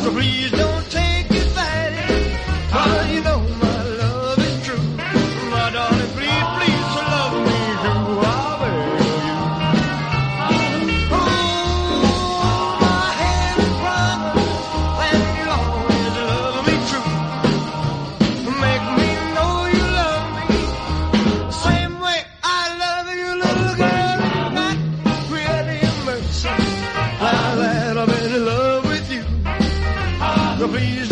So please don't take it back. Oh, you know my love is true. My darling, please, please love me too. I beg you. Oh, my hands promise that you'll always love me true. Make me know you love me the same way I love you, little girl. Not really mercy. Now that I'm in love with you, so please